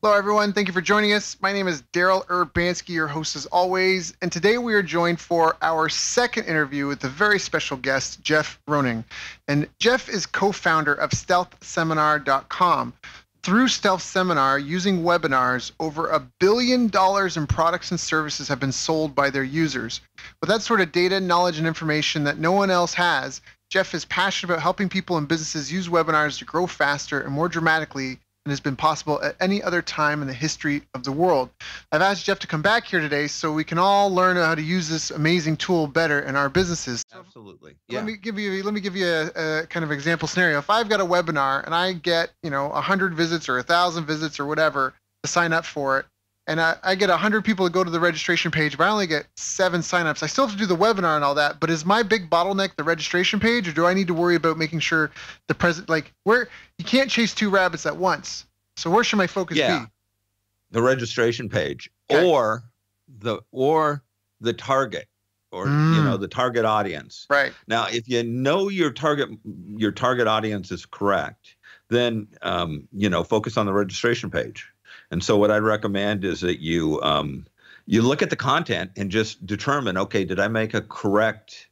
Hello, everyone. Thank you for joining us. My name is Daryl Urbanski, your host as always. And today we are joined for our second interview with a very special guest, Jeff Roning. And Jeff is co-founder of StealthSeminar.com. Through Stealth Seminar, using webinars, over $1 billion in products and services have been sold by their users. With that sort of data, knowledge, and information that no one else has, Jeff is passionate about helping people and businesses use webinars to grow faster and more dramatically than has been possible at any other time in the history of the world. I've asked Jeff to come back here today so we can all learn how to use this amazing tool better in our businesses. Absolutely. Yeah. Let me give you a kind of example scenario. If I've got a webinar and I get 100 visits or 1,000 visits or whatever to sign up for it, and I get 100 people to go to the registration page, but I only get 7 signups. I still have to do the webinar and all that, but is my big bottleneck the registration page, or do I need to worry about making sure where you can't chase 2 rabbits at once? So where should my focus be? The registration page, okay. or the target, or the target audience. Right. Now, if you know your target audience is correct, then focus on the registration page. And so what I'd recommend is that you look at the content and just determine, okay, did I make a correct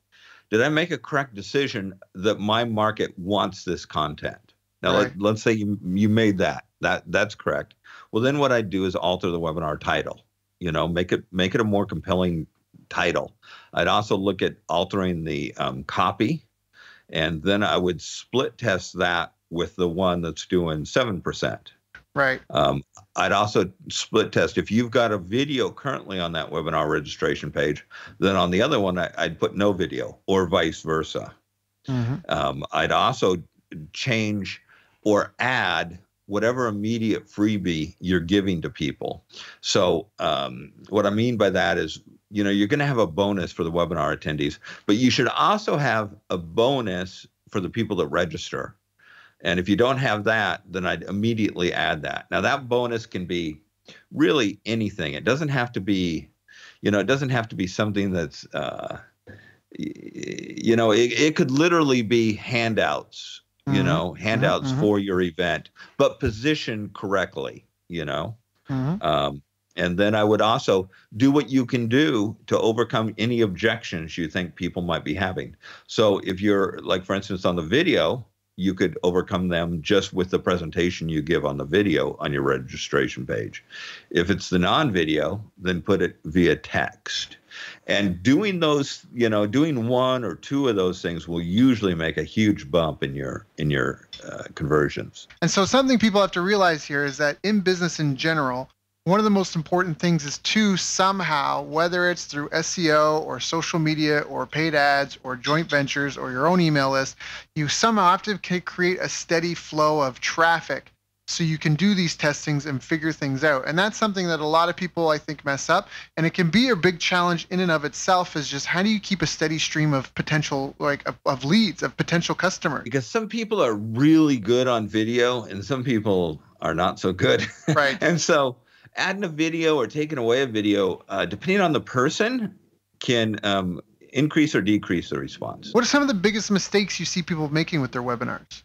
decision that my market wants this content? Now, right. let's say you made that's correct. Well, then what I'd do is alter the webinar title, make it a more compelling title. I'd also look at altering the copy, and then I would split test that with the one that's doing 7%. Right. I'd also split test if you've got a video currently on that webinar registration page, then on the other one, I'd put no video, or vice versa. Mm-hmm. I'd also change or add whatever immediate freebie you're giving to people. So what I mean by that is, you're going to have a bonus for the webinar attendees, but you should also have a bonus for the people that register. And if you don't have that, then I'd immediately add that. Now, that bonus can be really anything. It doesn't have to be, something that's, it could literally be handouts, handouts mm-hmm. for your event, but positioned correctly, Mm-hmm. And then I would also do what you can do to overcome any objections you think people might be having. So if you're, like, for instance, on the video, you could overcome them just with the presentation you give on the video on your registration page. If it's the non-video, then put it via text. And doing those, doing 1 or 2 of those things will usually make a huge bump in your conversions. And so something people have to realize here is that in business in general, one of the most important things is to somehow, whether it's through SEO or social media or paid ads or joint ventures or your own email list, you somehow have to create a steady flow of traffic so you can do these testings and figure things out. And that's something that a lot of people, I think, mess up. And it can be a big challenge in and of itself, is just how do you keep a steady stream of potential, of leads, of potential customers? Because some people are really good on video and some people are not so good. Right. And so adding a video or taking away a video, depending on the person, can increase or decrease the response. What are some of the biggest mistakes you see people making with their webinars?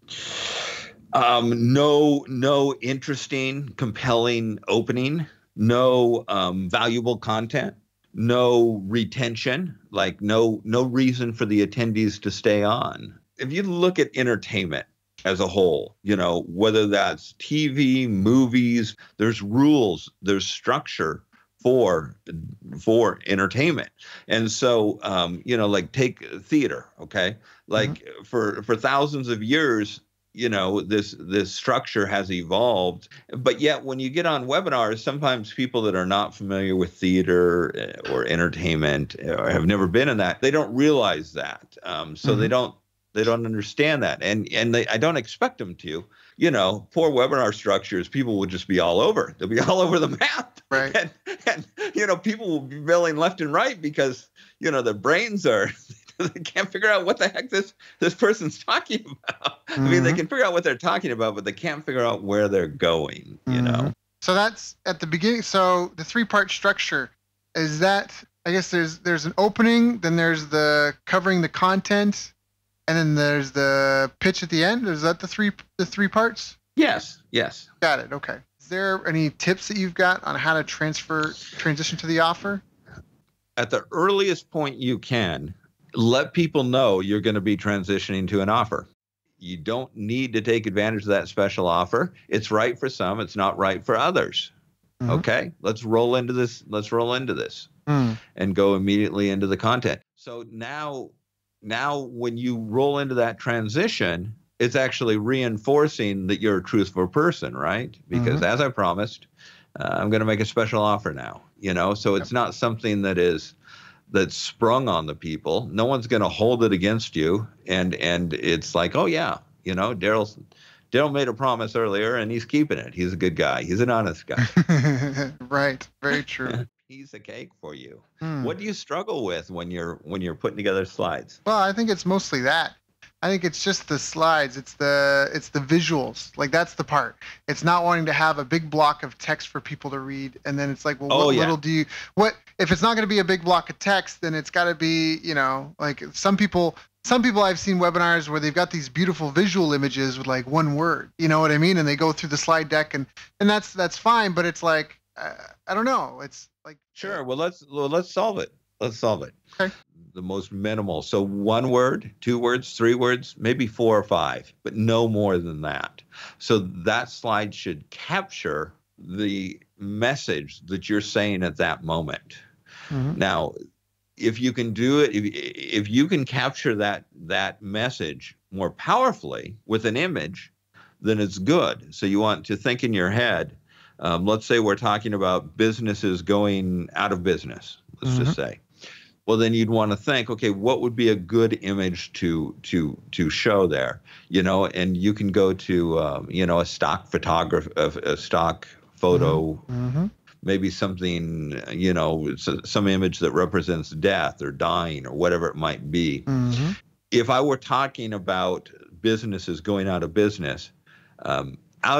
No interesting, compelling opening, no valuable content, no retention, like no reason for the attendees to stay on. If you look at entertainment as a whole, whether that's TV, movies, there's rules, there's structure for entertainment. And so, like take theater, okay? Like mm-hmm. for thousands of years, this structure has evolved. But yet when you get on webinars, sometimes people that are not familiar with theater or entertainment or have never been in that, they don't realize that. So mm-hmm. They don't understand that. And I don't expect them to. Poor webinar structures, people would just be all over. They'll be all over the map. Right. And people will be billing left and right because, their brains are, they can't figure out what the heck this person's talking about. Mm-hmm. I mean, they can figure out what they're talking about, but they can't figure out where they're going, mm-hmm. So that's at the beginning. So the 3-part structure is that, I guess there's an opening, then there's the covering the content, and then there's the pitch at the end. Is that the three parts? Yes. Got it. Okay. there any tips that you've got on how to transition to the offer? At the earliest point you can, let people know you're going to be transitioning to an offer. You don't need to take advantage of that special offer. It's right for some. It's not right for others. Mm-hmm. Okay, let's roll into this. And go immediately into the content. So now when you roll into that transition, it's actually reinforcing that you're a truthful person, right? Because as I promised, I'm going to make a special offer now, so it's not something that's sprung on the people. No one's going to hold it against you. And it's like, oh yeah, Daryl made a promise earlier and he's keeping it. He's a good guy. He's an honest guy. Right. Very true. Piece of cake for you. What do you struggle with when you're putting together slides? Well, I think it's mostly that. I think it's just the slides. It's the visuals. Like, that's the part. It's not wanting to have a big block of text for people to read, and then it's like, well, what if it's not going to be a big block of text? Then it's got to be, like some people I've seen webinars where they've got these beautiful visual images with like one word. You know what I mean? And they go through the slide deck, and that's fine. But it's like, I don't know. It's like, sure. Well, let's solve it. Let's solve it. Okay. The most minimal. So 1 word, 2 words, 3 words, maybe 4 or 5, but no more than that. So that slide should capture the message that you're saying at that moment. Now, if you can do it, if you can capture that message more powerfully with an image, then it's good. So you want to think in your head, let's say we're talking about businesses going out of business, let's just say. Well, then you'd want to think, okay, what would be a good image to show there, and you can go to, a stock a stock photo, maybe something, some image that represents death or dying or whatever it might be. If I were talking about businesses going out of business on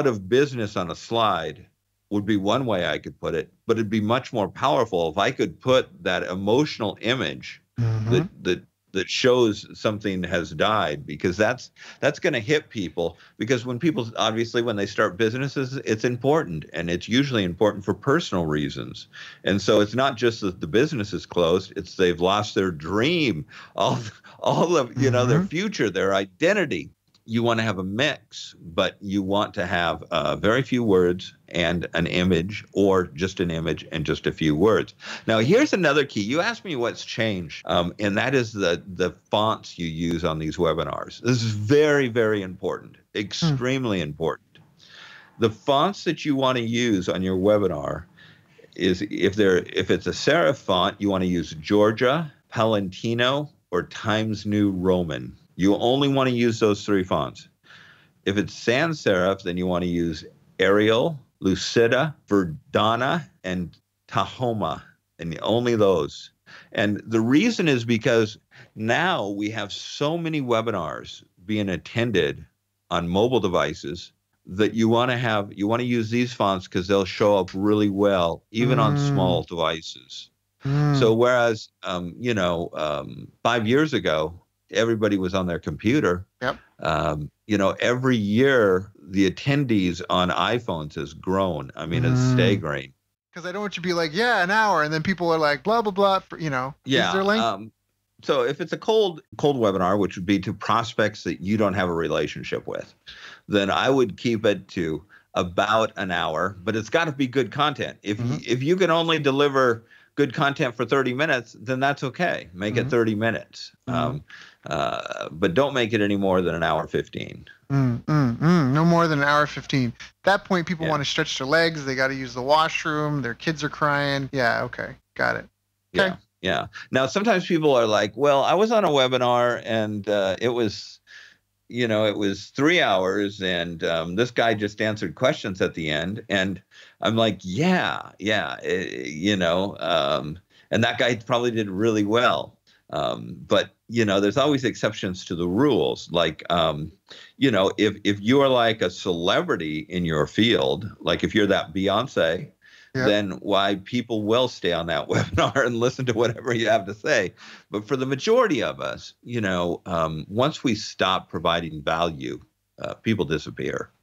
a slide would be one way I could put it, but it'd be much more powerful if I could put that emotional image that shows something has died, because that's going to hit people. Because when they start businesses, it's important, and it's usually important for personal reasons. And so it's not just that the business is closed; it's they've lost their dream, all of their future, their identity. You want to have a mix, but you want to have very few words and an image, or just an image and just a few words. Now, here's another key. You asked me what's changed, and that is the fonts you use on these webinars. This is very, very important, extremely important. The fonts that you want to use on your webinar is, if it's a serif font, you want to use Georgia, Palantino, or Times New Roman. You only want to use those 3 fonts. If it's sans serif, then you want to use Arial, Lucida, Verdana, and Tahoma, and only those. And the reason is because now we have so many webinars being attended on mobile devices that you want to use these fonts because they'll show up really well, even on small devices. So whereas, 5 years ago, everybody was on their computer. Yep. Every year the attendees on iPhones has grown. I mean, it's staggering. Because I don't want you to be like, an hour, and then people are like, blah blah blah. Yeah. Is there link? So if it's a cold webinar, which would be to prospects that you don't have a relationship with, then I would keep it to about an hour. But it's got to be good content. If you can only deliver good content for 30 minutes, then that's okay. Make it 30 minutes. But don't make it any more than an hour 15. No more than an hour 15. At that point, people want to stretch their legs. They got to use the washroom. Their kids are crying. Yeah, okay. Got it. Okay. Yeah. Now, sometimes people are like, well, I was on a webinar and it was 3 hours, and this guy just answered questions at the end. And I'm like, and that guy probably did really well. But there's always exceptions to the rules. Like, if you are like a celebrity in your field, like if you're that Beyonce, then why people will stay on that webinar and listen to whatever you have to say. But for the majority of us, once we stop providing value, people disappear.